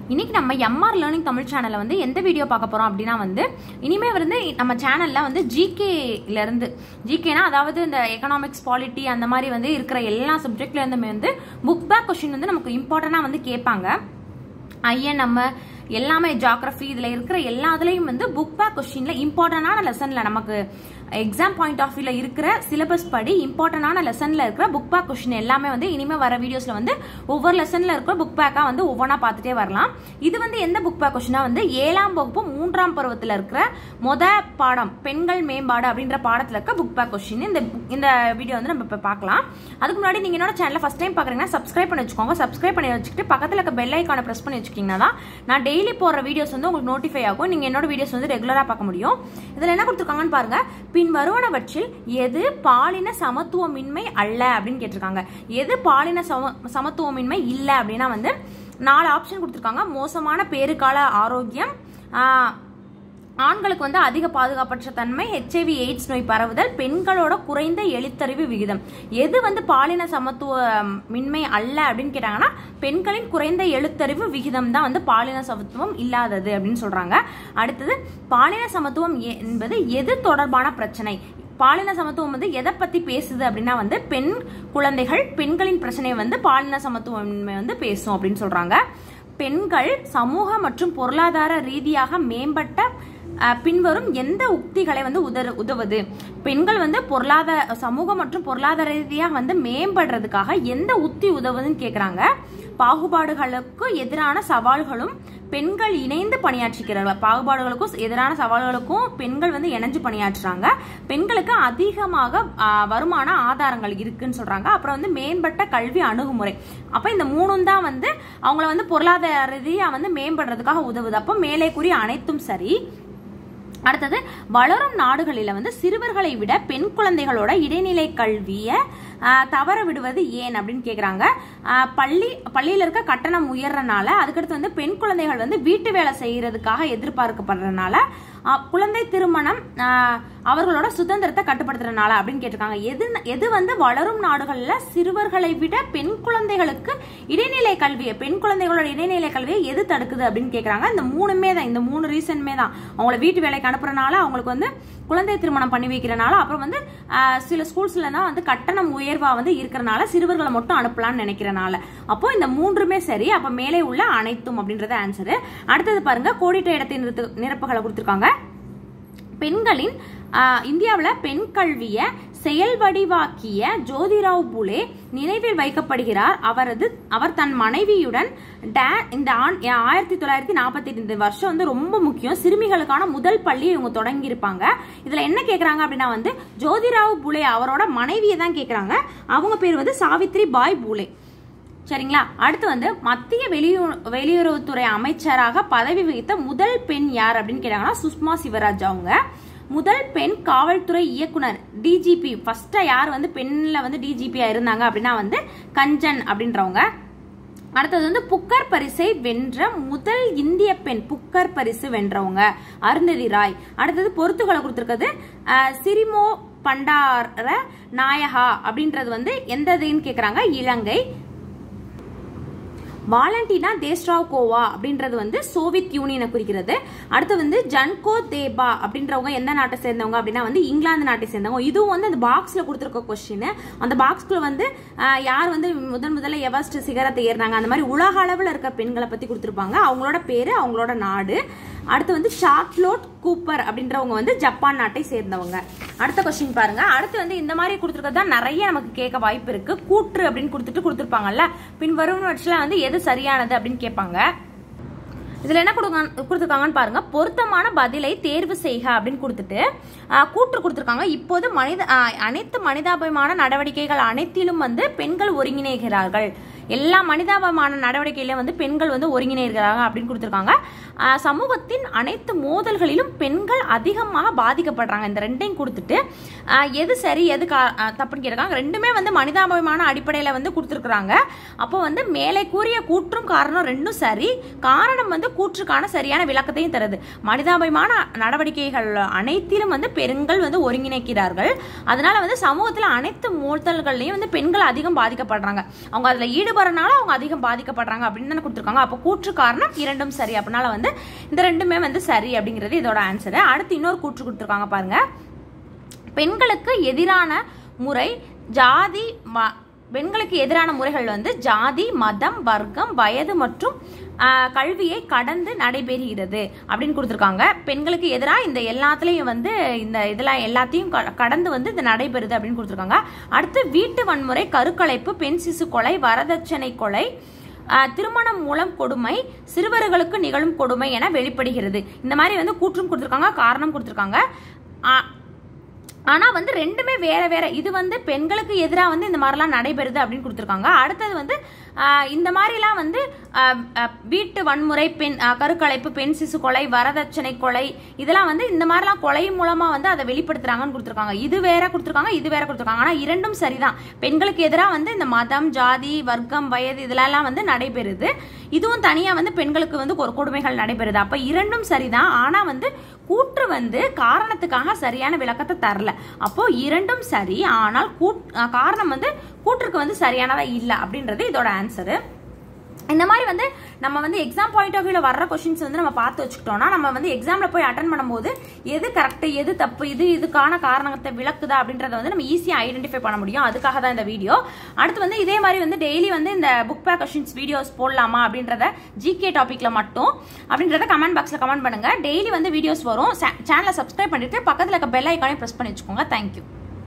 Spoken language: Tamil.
இன்னைக்கு நம்ம எம்ஆர் லேர்னிங் தமிழ் சேனல்ல வந்து எந்த வீடியோ பார்க்க போறோம் அப்படின்னா வந்து இனிமே வந்து நம்ம சேனல்ல வந்து ஜிகேல இருந்து ஜிகேனா அதாவது இந்த எகனாமிக்ஸ் பாலிட்டி அந்த மாதிரி வந்து இருக்கிற எல்லா சப்ஜெக்ட்ல இருந்துமே வந்து புக் பேக் கொஸ்டின் வந்து நமக்கு இம்பார்ட்டன்டா வந்து கேட்பாங்க. நம்ம எல்லாமே ஜியோகிராஃபி இதுல இருக்கிற எல்லாத்துலயும் வந்து புக் பேக் கொஸ்டின்ல இம்பார்ட்டன்டான லெசன்ல நமக்கு எக்ஸாம் பாயிண்ட் ஆஃப் வியூல இருக்கிற சிலபஸ் படி இம்பார்ட்டன்டான லெசன்ல இருக்கிற புக் பேக் கொஸ்டின் எல்லாமே வந்து இனிமே வர வீடியோஸ்ல வந்து ஒவ்வொரு லெசன்ல இருக்கிற புக் பேக்கா வந்து ஒவ்வொன்றா பார்த்துட்டே வரலாம். இது வந்து எந்த புக் பேக் கொஸ்டினா வந்து 7ஆம் வகுப்பு 3ஆம் பருவத்துல இருக்கிற பாடம் பெண்கள் மேம்பாடு அப்படின்ற பாடத்துல இருக்க புக் பேக் கொஸ்டின் இந்த வீடியோ வந்து நம்ம இப்ப பார்க்கலாம். அதுக்கு முன்னாடி நீங்க என்னோட சேனலை ஃபர்ஸ்ட் டைம் பாக்குறீங்கன்னா சப்ஸ்கிரைப் பண்ணி வச்சுக்கோங்க. சப்ஸ்கிரைப் பண்ணி வச்சுக்கிட்டு பக்கத்துல இருக்க பெல் ஐகானை பிரஸ் பண்ணி வச்சுக்கிட்டீங்கன்னா தான் நான் டெய்லி போடுற வீடியோஸ் வந்து உங்களுக்கு நோட்டிஃபை ஆகும். நீங்க என்னோட வீடியோஸ் வந்து ரெகுலரா பார்க்க முடியும். இதுல என்ன கொடுத்துருக்காங்கன்னு பாருங்க. பின் வருவனவற்றில் எது பாலின சமத்துவமின்மை அல்ல அப்படின்னு கேட்டிருக்காங்க. எது பாலின சமத்துவமின்மை இல்ல அப்படின்னா வந்து 4 ஆப்ஷன் கொடுத்திருக்காங்க. மோசமான பேறுகால ஆரோக்கியம், ஆண்களுக்கு வந்து அதிக பாதுகாப்பற்ற தன்மை, HIV எய்ட்ஸ் நோய் பரவுதல், பெண்களோட குறைந்த எழுத்தறிவு விகிதம். எது வந்து பாலின சமத்துவமின்மை அல்ல அப்படின்னு கேட்டாங்கன்னா பெண்களின் குறைந்த எழுத்தறிவு விகிதம் தான் வந்து பாலின சமத்துவம் இல்லாதது அப்படின்னு சொல்றாங்க. அடுத்தது பாலின சமத்துவம் என்பது எது தொடர்பான பிரச்சனை. பாலின சமத்துவம் வந்து எதை பத்தி பேசுது அப்படின்னா வந்து பெண் குழந்தைகள் பெண்களின் பிரச்சனையை வந்து பாலின சமத்துவமின்மை வந்து பேசும் அப்படின்னு சொல்றாங்க. பெண்கள் சமூக மற்றும் பொருளாதார ரீதியாக மேம்பட்ட பின்வரும் எந்த உக்திகளை வந்து உதவுது. பெண்கள் வந்து சமூக மற்றும் பொருளாதார ரீதியாக வந்து மேம்படுறதுக்காக எந்த உத்தி உதவுதுன்னு கேக்குறாங்க. பாகுபாடுகளுக்கு எதிரான சவால்களும் பெண்கள் இணைந்து பணியாற்றுகிறார்கள். பாகுபாடுகளுக்கும் எதிரான சவால்களுக்கும் பெண்கள் வந்து இணைஞ்சு பணியாற்றுறாங்க. பெண்களுக்கு அதிகமாக வருமான ஆதாரங்கள் இருக்குன்னு சொல்றாங்க. அப்புறம் வந்து மேம்பட்ட கல்வி அணுகுமுறை. அப்ப இந்த 3 தான் வந்து அவங்கள வந்து பொருளாதார ரீதியா வந்து மேம்படுறதுக்காக உதவுது. அப்ப மேலே கூறிய அனைத்தும் சரி. அடுத்தது வளரும் நாடுகளில வந்து சிறுவர்களை விட பெண் குழந்தைகளோட இடைநிலை கல்வியை தவற விடுவது ஏன் அப்படின்னு கேக்குறாங்க. பள்ளியில இருக்க கட்டணம் உயர்றனால, அதுக்கடுத்து வந்து பெண் குழந்தைகள் வந்து வீட்டு வேலை செய்யறதுக்காக எதிர்பார்க்கப்படுறதுனால, குழந்தை திருமணம் அவர்களோட சுதந்திரத்தை கட்டுப்படுத்துறதுனால அப்படின்னு கேட்டிருக்காங்க. எது வந்து வளரும் நாடுகள்ல சிறுவர்களை விட பெண் குழந்தைகளுக்கு இடைநிலை கல்வியை பெண் குழந்தைகளோட இடைநிலை கல்வியை எது தடுக்குது அப்படின்னு கேக்குறாங்க. இந்த 3மே தான், இந்த 3 ரீசன்மே தான். அவங்களை வீட்டு வேலைக்கு அனுப்புறதுனால, அவங்களுக்கு வந்து குழந்தை திருமணம் பண்ணி வைக்கிறனால, அப்புறம் வந்து சில ஸ்கூல்ஸ்ல தான் வந்து கட்டணம் உயர்வா வந்து இருக்கிறனால சிறுவர்களை மட்டும் அனுப்பலாம்னு நினைக்கிறனால. அப்போ இந்த 3மே சரி. அப்ப மேலே உள்ள அனைத்தும் அப்படின்றது ஆன்சர். அடுத்தது பாருங்க, கோடிட்ட இடத்தை நிரப்புகளை கொடுத்திருக்காங்க. பெண்களின் இந்தியாவில் பெண் கல்வியை செயல் வடிவாக்கிய ஜோதிராவ் புலே நினைவில் வைக்கப்படுகிறார். அவர் தன் மனைவியுடன் இந்த 1945 வருஷம் வந்து ரொம்ப முக்கியம். சிறுமிகளுக்கான முதல் பள்ளியை இவங்க தொடங்கி இருப்பாங்க. இதுல என்ன கேக்குறாங்க அப்படின்னா வந்து ஜோதிராவ் புலே அவரோட மனைவியை தான் கேக்குறாங்க. அவங்க பேர் வந்து சாவித்ரி பாய் புலே. சரிங்களா? அடுத்து வந்து மத்திய வெளியுறவுத்துறை அமைச்சராக பதவி வகித்த முதல் பெண் யார் அப்படின்னு கேட்டாங்கன்னா சுஷ்மா சிவராஜ் அவங்க. முதல் பெண் காவல்துறை இயக்குனர் டிஜிபி ஃபர்ஸ்ட் யார் வந்து பெண்ல வந்து டிஜிபியா இருந்தாங்க அப்படின்னா வந்து கஞ்சன் அப்படின்றவங்க. அடுத்தது வந்து புக்கர் பரிசை வென்ற முதல் இந்திய பெண், புக்கர் பரிசு வென்றவங்க அருந்ததி ராய். அடுத்தது பொறுத்துகளை கொடுத்திருக்கிறது சிரிமோ பண்டார நாயகா அப்படின்றது வந்து எந்ததுன்னு கேக்குறாங்க, இலங்கை. வாலண்டினா தேஸ்ராவ்கோவா அப்படின்றது வந்து சோவியத் யூனியனை குறிக்கிறது. அடுத்து வந்து ஜன்கோ தேபா அப்படின்றவங்க எந்த நாட்டை சேர்ந்தவங்க அப்படின்னா வந்து இங்கிலாந்து நாட்டை சேர்ந்தவங்க. இதுவும் வந்து அந்த பாக்ஸ்ல கொடுத்துருக்க கொஸ்டின். அந்த பாக்ஸ்ல வந்து யார் வந்து முதல்ல எவரெஸ்ட் சிகரத்தை ஏறினாங்க, அந்த மாதிரி உலக அளவில் இருக்க பெண்களை பத்தி கொடுத்துருப்பாங்க. அவங்களோட பேரு, அவங்களோட நாடு. அடுத்து வந்து சார்லோட் கூப்பர் அப்படின்றவங்க வந்து ஜப்பான் நாட்டை சேர்ந்தவங்க. அடுத்த கொஸ்டின் பாருங்க. அடுத்து வந்து இந்த மாதிரி கொடுத்துருக்கிறது தான் நிறைய நமக்கு கேட்க வாய்ப்பு இருக்கு. கூற்று அப்படின்னு கொடுத்துருப்பாங்கல்ல, பின் வருவனவற்றில் வந்து எது சரியானது அப்படின்னு கேட்பாங்க. இதுல என்ன கொடுத்துருக்காங்கன்னு பாருங்க. பொருத்தமான பதிலை தேர்வு செய்க அப்படின்னு கொடுத்துட்டு கூற்று கொடுத்துருக்காங்க. இப்போது அனைத்து மனிதாபிமான நடவடிக்கைகள் அனைத்திலும் வந்து பெண்கள் ஒருங்கிணைகிறார்கள். எல்லா மனிதாபிமான நடவடிக்கையில வந்து பெண்கள் வந்து ஒருங்கிணைகிறாங்க அப்படின்னு கொடுத்துருக்காங்க. சமூகத்தின் அனைத்து மோதல்களிலும் பெண்கள் அதிகமாக பாதிக்கப்படுறாங்க. இந்த 2ஐயும் கொடுத்துட்டு எது சரி எது தப்புன்னு கேட்கிறாங்க. 2மே வந்து மனிதாபிமான அடிப்படையில வந்து கொடுத்துருக்காங்க. அப்போ வந்து மேலே கூறிய கூற்றும் காரணம் 2ம் சரி. காரணம் வந்து கூற்றுக்கான சரியான விளக்கத்தையும் தருது. மனிதாபிமான நடவடிக்கைகள் அனைத்திலும் வந்து பெண்கள் வந்து ஒருங்கிணைக்கிறார்கள். அதனால வந்து சமூகத்துல அனைத்து மோதல்கள்லயும் வந்து பெண்கள் அதிகம் பாதிக்கப்படுறாங்க. அவங்க அதுல வரனால அவங்க அதிகம் பாதிக்கப்படுறாங்க அப்படின்னு தானே கொடுத்துருக்காங்க. அப்போ கூற்று காரணம் இரண்டும் சரி. அப்படினால வந்து இந்த ரெண்டுமே வந்து சரி அப்படிங்கிறது இதோட ஆன்சர். அடுத்து இன்னொரு கூற்று கொடுத்துருக்காங்க பாருங்க. பெண்களுக்கு எதிரான முறை ஜாதி பெண்களுக்கு எதிரான முறைகள் வந்து ஜாதி, மதம், வர்க்கம், வயது மற்றும் கல்வியை கடந்து நடைபெறுகிறது அப்படின்னு கொடுத்துருக்காங்க. பெண்களுக்கு எதிராக இந்த எல்லாத்துலேயும் வந்து இந்த இதெல்லாம் எல்லாத்தையும் கடந்து வந்து இது நடைபெறுது அப்படின்னு கொடுத்துருக்காங்க. அடுத்து வீட்டு வன்முறை, கருக்கலைப்பு, பெண் சிசு கொலை, வரதட்சணை கொலை, திருமணம் மூலம் கொடுமை, சிறுவர்களுக்கு நிகழும் கொடுமை என வெளிப்படுகிறது. இந்த மாதிரி வந்து கூற்றும் கொடுத்துருக்காங்க, காரணம் கொடுத்துருக்காங்க. ஆனா வந்து ரெண்டுமே வேற வேற. இது வந்து பெண்களுக்கு எதிராக வந்து இந்த மாதிரிலாம் நடைபெறுது அப்படின்னு கொடுத்துருக்காங்க. அடுத்தது வந்து இந்த மாதிரிலாம் வந்து வீட்டு வன்முறை, கருக்கலைப்பு, பெண் சிசு கொலை, வரதட்சணை கொலை, இதெல்லாம் வந்து இந்த மாதிரிலாம் கொலை மூலமா வந்து அதை வெளிப்படுத்துறாங்கன்னு கொடுத்துருக்காங்க. இது வேற கொடுத்துருக்காங்க, இது வேற கொடுத்துருக்காங்க. ஆனா இரண்டும் சரிதான். பெண்களுக்கு எதிராக வந்து இந்த மதம், ஜாதி, வர்க்கம், வயது இதெல்லாம் வந்து நடைபெறுது. இதுவும் தனியா வந்து பெண்களுக்கு வந்து ஒரு கொடுமைகள் நடைபெறுது. அப்ப இரண்டும் சரிதான். ஆனா வந்து கூற்று வந்து காரணத்துக்காக சரியான விளக்கத்தை தரல. அப்போ இரண்டும் சரி, ஆனால் காரணம் வந்து கூற்றுக்கு வந்து சரியானதா இல்ல அப்படின்றது இதோட ஆன்சர். இந்த மாதிரி வந்து நம்ம வந்து எக்ஸாம் பாயிண்ட் ஆஃப் வியூல வர்ற கொஸ்டின்ஸ் வந்து நம்ம பார்த்து வச்சுக்கிட்டோம்னா நம்ம வந்து எக்ஸாம்ல போய் அட்டன் பண்ணும்போது எது கரெக்ட், எது தப்பு, இதுக்கான காரணத்தை விளக்குதா அப்படின்றத வந்து நம்ம ஈஸியா ஐடென்டிஃபை பண்ண முடியும். அதுக்காக தான் இந்த வீடியோ. அடுத்து வந்து இதே மாதிரி வந்து டெய்லி வந்து இந்த புக் பேக் கொஸ்டின்ஸ் வீடியோஸ் போடலாமா அப்படின்றத ஜிகே டாபிக்ல மட்டும் அப்படின்றத கமெண்ட் பாக்ஸ்ல கமெண்ட் பண்ணுங்க. டெய்லி வந்து வீடியோஸ் வரும். சேனலை சப்ஸ்கிரைப் பண்ணிட்டு பக்கத்துல இருக்க பெல் ஐக்கானை பிரஸ் பண்ணி வச்சுக்கோங்க. தேங்க்யூ.